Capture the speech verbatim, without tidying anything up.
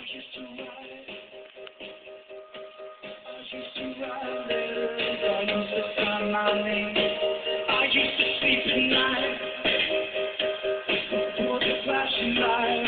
used to ride, I used to ride letters, I used to sign my name, I used to sleep at night before the flashing lights.